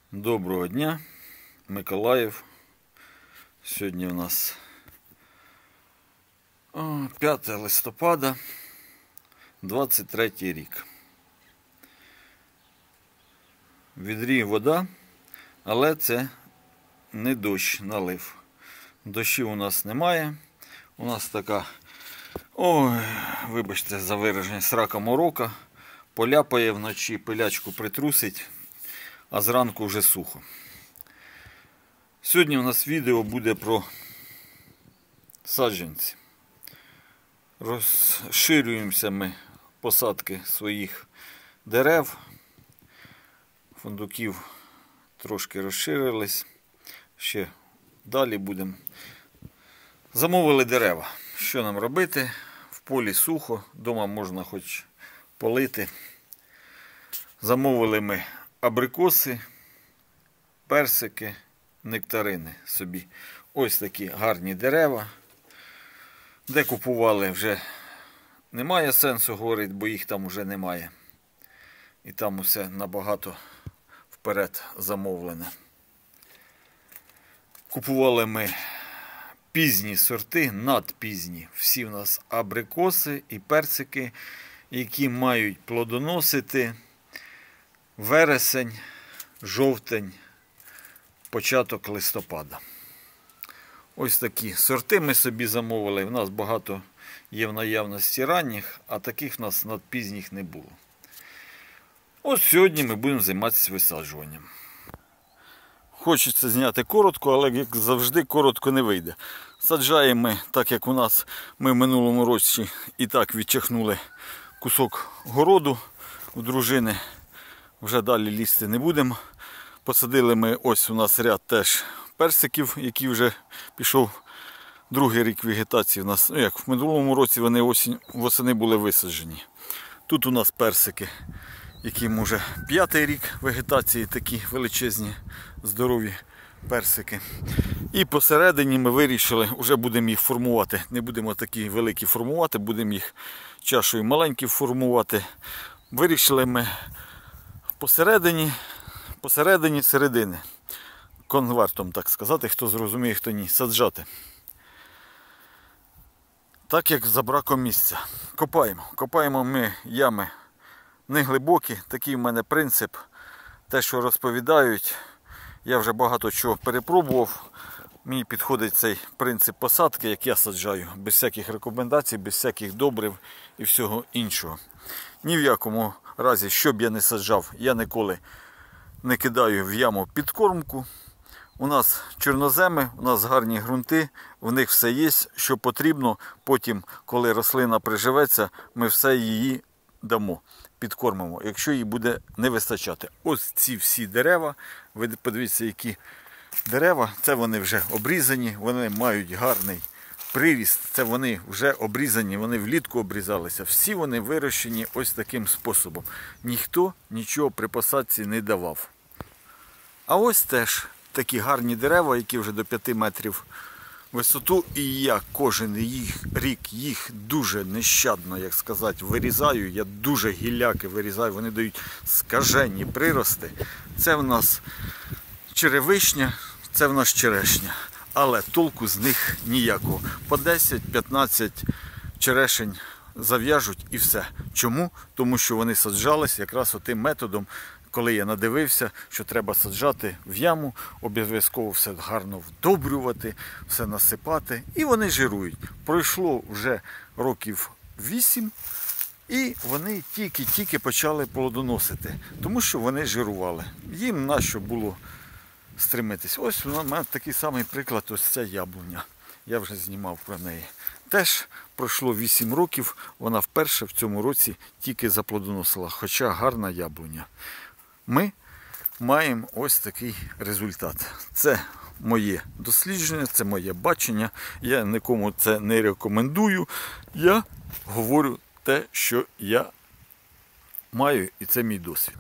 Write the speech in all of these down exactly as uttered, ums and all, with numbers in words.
Доброго дня, Миколаїв. Сьогодні у нас п'яте листопада, двадцять третій рік. В відрі вода, але це не дощ налив. Дощів у нас немає. У нас така, ой, вибачте за вираження, срака морока. Поляпає вночі, пилячку притрусить, а зранку вже сухо. Сьогодні у нас відео буде про саджанці. Розширюємося ми посадки своїх дерев. Фундуків трошки розширились. Ще далі будемо. Замовили дерева. Що нам робити? В полі сухо, вдома можна хоч полити. Замовили ми абрикоси, персики, нектарини собі. Ось такі гарні дерева. Де купували, вже немає сенсу говорити, бо їх там вже немає. І там усе набагато вперед замовлене. Купували ми пізні сорти, надпізні. Всі в нас абрикоси і персики, які мають плодоносити вересень, жовтень, початок листопада. Ось такі сорти ми собі замовили. У нас багато є в наявності ранніх, а таких в нас надпізніх не було. Ось сьогодні ми будемо займатися висаджуванням. Хочеться зняти коротко, але, як завжди, коротко не вийде. Саджаємо ми, так як у нас, ми в минулому році і так відчахнули кусок городу у дружини. Вже далі лізти не будемо. Посадили ми, ось у нас ряд теж персиків, які вже пішов другий рік вегетації. У нас, ну як, в минулому році вони осінь, восени були висаджені. Тут у нас персики, яким вже п'ятий рік вегетації, такі величезні, здорові персики. І посередині ми вирішили, вже будемо їх формувати. Не будемо такі великі формувати, будемо їх чашою маленькі формувати. Вирішили ми посередині, посередині середини, конвертом, так сказати, хто зрозуміє, хто ні, саджати. Так як за браком місця. Копаємо. Копаємо ми ями не глибокі. Такий в мене принцип. Те, що розповідають, я вже багато чого перепробував. Мені підходить цей принцип посадки, як я саджаю, без всяких рекомендацій, без всяких добрив і всього іншого. Ні в якому разі, що б я не саджав, я ніколи не кидаю в яму підкормку. У нас чорноземи, у нас гарні ґрунти, в них все є, що потрібно. Потім, коли рослина приживеться, ми все її дамо, підкормимо, якщо їй буде не вистачати. Ось ці всі дерева, ви подивіться, які дерева, це вони вже обрізані, вони мають гарний приріст, це вони вже обрізані, вони влітку обрізалися. Всі вони вирощені ось таким способом. Ніхто нічого при посадці не давав. А ось теж такі гарні дерева, які вже до п'яти метрів висоту. І я кожен їх, рік їх дуже нещадно, як сказати, вирізаю. Я дуже гілляки вирізаю, вони дають скажені прирости. Це в нас черевишня, це в нас черешня. Але толку з них ніякого. По десять-п'ятнадцять черешень зав'яжуть і все. Чому? Тому що вони саджались якраз отим методом, коли я надивився, що треба саджати в яму, обов'язково все гарно вдобрювати, все насипати. І вони жирують. Пройшло вже років вісім, і вони тільки-тільки почали плодоносити, тому що вони жирували. Їм на що було стремитись. Ось у мене такий самий приклад, ось ця яблуня. Я вже знімав про неї. Теж пройшло вісім років, вона вперше в цьому році тільки заплодоносила, хоча гарна яблуня. Ми маємо ось такий результат. Це моє дослідження, це моє бачення. Я нікому це не рекомендую. Я говорю те, що я маю, і це мій досвід.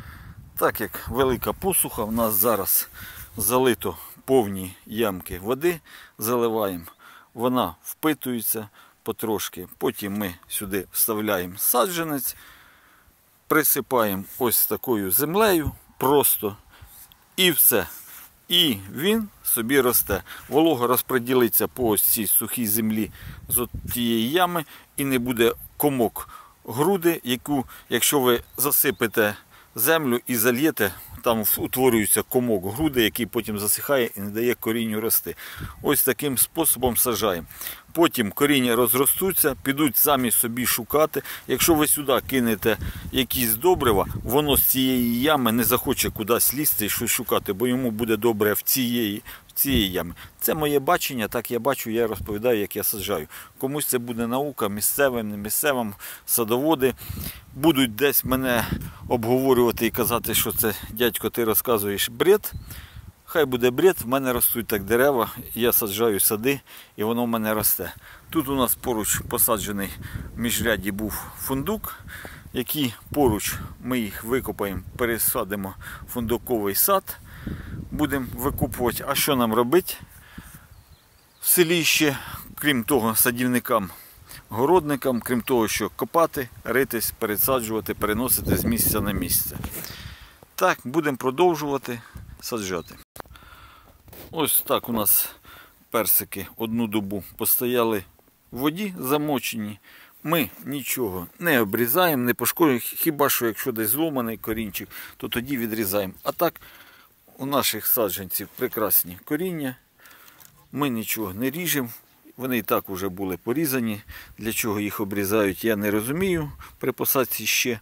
Так як велика посуха, в нас зараз залито повні ямки води, заливаємо, вона впитується потрошки. Потім ми сюди вставляємо саджанець, присипаємо ось такою землею, просто І все. І він собі росте. Волога розподілиться по ось цій сухій землі з тієї ями і не буде комок груди, яку, якщо ви засипете землю і зальєте, там утворюється комок груди, який потім засихає і не дає корінню рости. Ось таким способом саджаємо. Потім коріння розростуться, підуть самі собі шукати. Якщо ви сюди кинете якісь добрива, воно з цієї ями не захоче кудись лізти і щось шукати, бо йому буде добре в цієї, в цієї ями. Це моє бачення, так я бачу, я розповідаю, як я саджаю. Комусь це буде наука, місцевим, не місцевим, садоводи будуть десь мене обговорювати і казати, що це, дядько, ти розказуєш бред. Хай буде бред, в мене ростуть так дерева, я саджаю сади і воно в мене росте. Тут у нас поруч посаджений в міжряді був фундук, який поруч ми їх викопаємо, пересадимо в фундуковий сад, будемо викупувати. А що нам робити в селі ще, крім того, садівникам, городникам, крім того, що копати, ритись, пересаджувати, переносити з місця на місце. Так, будемо продовжувати саджати. Ось так у нас персики одну добу постояли в воді замочені. Ми нічого не обрізаємо, не пошкоджуємо, хіба що якщо десь зломаний корінчик, то тоді відрізаємо. А так у наших саджанців прекрасні коріння, ми нічого не ріжемо, вони і так вже були порізані. Для чого їх обрізають, я не розумію при посадці ще.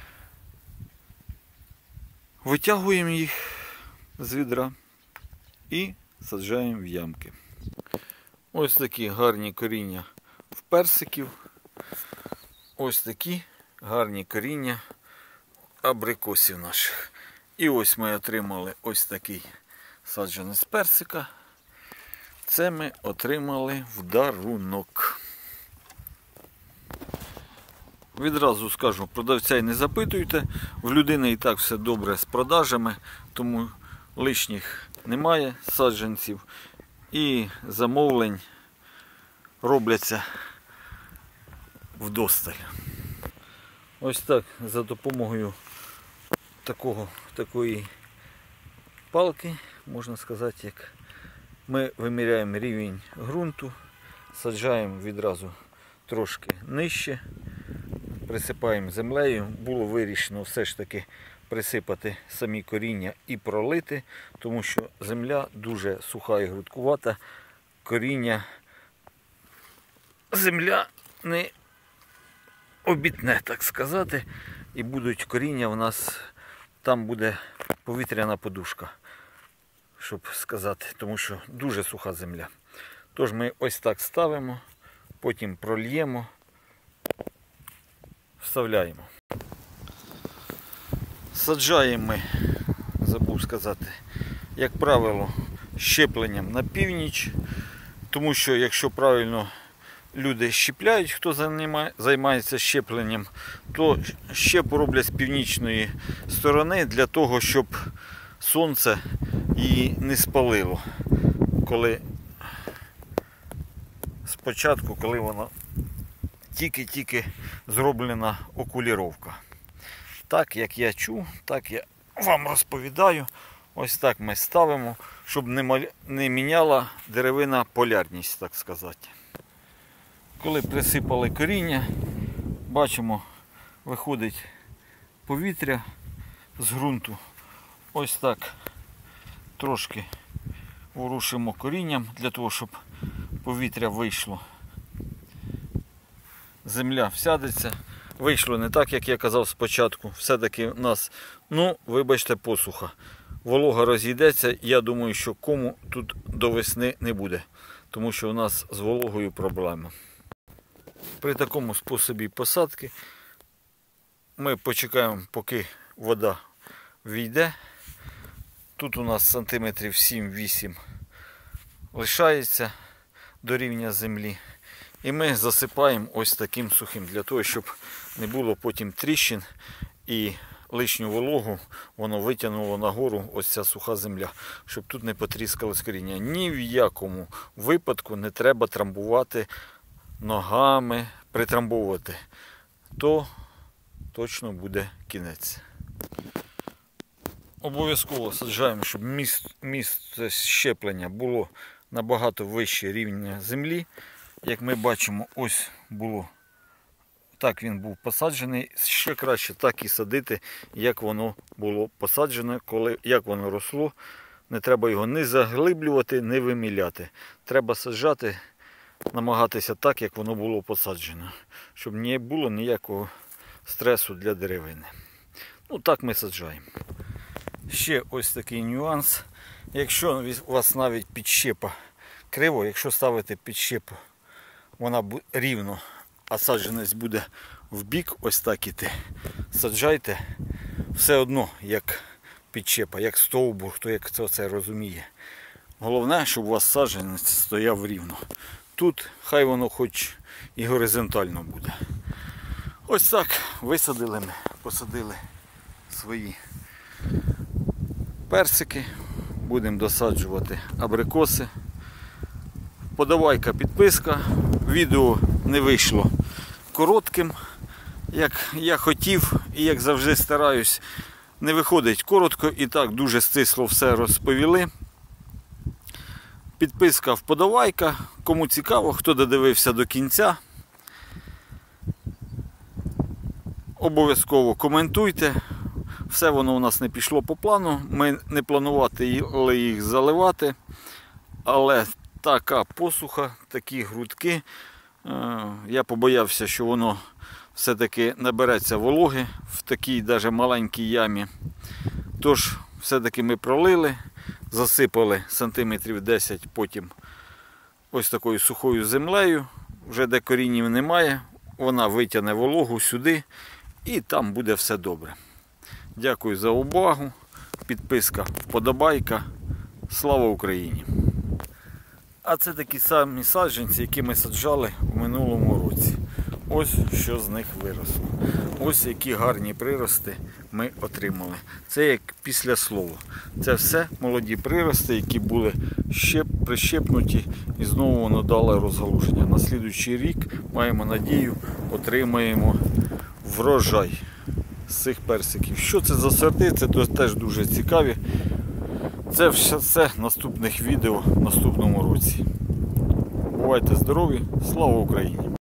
Витягуємо їх з відра і саджаємо в ямки. Ось такі гарні коріння в персиків. Ось такі гарні коріння абрикосів наших. І ось ми отримали ось такий саджанець персика. Це ми отримали в дарунок. Відразу скажу, продавця й не запитуйте, в людини і так все добре з продажами, тому лишніх немає саджанців і замовлень робляться вдосталь. Ось так, за допомогою такого, такої палки, можна сказати, як ми виміряємо рівень ґрунту, саджаємо відразу трошки нижче, присипаємо землею. Було вирішено все ж таки присипати самі коріння і пролити, тому що земля дуже суха і грудкувата, коріння земля не обітне, так сказати, і будуть коріння у нас, там буде повітряна подушка, щоб сказати, тому що дуже суха земля. Тож ми ось так ставимо, потім прольємо, вставляємо. Саджаємо ми, забув сказати, як правило, щепленням на північ, тому що якщо правильно люди щепляють, хто займається щепленням, то щепу роблять з північної сторони для того, щоб сонце її не спалило, коли спочатку, коли вона тільки-тільки зроблена окуліровка. Так, як я чув, так я вам розповідаю. Ось так ми ставимо, щоб не міняла деревина полярність, так сказати. Коли присипали коріння, бачимо, виходить повітря з ґрунту. Ось так трошки ворушимо корінням, для того, щоб повітря вийшло. Земля всядеться. Вийшло не так, як я казав спочатку. Все-таки у нас, ну, вибачте, посуха. Волога розійдеться, я думаю, що кому тут до весни не буде. Тому що у нас з вологою проблема. При такому способі посадки ми почекаємо, поки вода війде. Тут у нас сантиметрів сім-вісім лишається до рівня землі. І ми засипаємо ось таким сухим, для того, щоб не було потім тріщин і лишню вологу воно витягнуло нагору, ось ця суха земля, щоб тут не потріскалось коріння. Ні в якому випадку не треба трамбувати ногами, притрамбовувати. То точно буде кінець. Обов'язково саджаємо, щоб місце щеплення було набагато вище рівня землі. Як ми бачимо, ось було, так він був посаджений. Ще краще так і садити, як воно було посаджено, коли, як воно росло. Не треба його ні заглиблювати, ні виміляти. Треба саджати, намагатися так, як воно було посаджено, щоб не було ніякого стресу для деревини. Ну так ми саджаємо. Ще ось такий нюанс. Якщо у вас навіть підщепа криво, якщо ставити підщепу, вона рівно, а саджанець буде в бік, ось так іти, саджайте все одно, як підщепа, як стовбур, хто як це, це розуміє. Головне, щоб у вас саджанець стояв рівно. Тут хай воно хоч і горизонтально буде. Ось так висадили ми, посадили свої персики. Будемо досаджувати абрикоси. Подавайка, підписка. Відео не вийшло коротким, як я хотів і як завжди стараюсь. Не виходить коротко і так дуже стисло все розповіли. Підписка, вподобайка. Кому цікаво, хто додивився до кінця. Обов'язково коментуйте. Все воно у нас не пішло по плану. Ми не планували їх заливати. Але така посуха, такі грудки. Я побоявся, що воно все-таки набереться вологи в такій навіть маленькій ямі. Тож, все-таки ми пролили, засипали сантиметрів десять, потім ось такою сухою землею. Вже де корінів немає, вона витягне вологу сюди і там буде все добре. Дякую за увагу. Підписка, вподобайка. Слава Україні! А це такі самі саджанці, які ми саджали в минулому році. Ось що з них виросло. Ось які гарні прирости ми отримали. Це як після слова. Це все молоді прирости, які були ще прищепнуті і знову воно дало розгалуження. На слідуючий рік, маємо надію, отримаємо врожай з цих персиків. Що це за сорти, це теж дуже цікаві. Це все наступних відео в наступному році. Бувайте здорові! Слава Україні!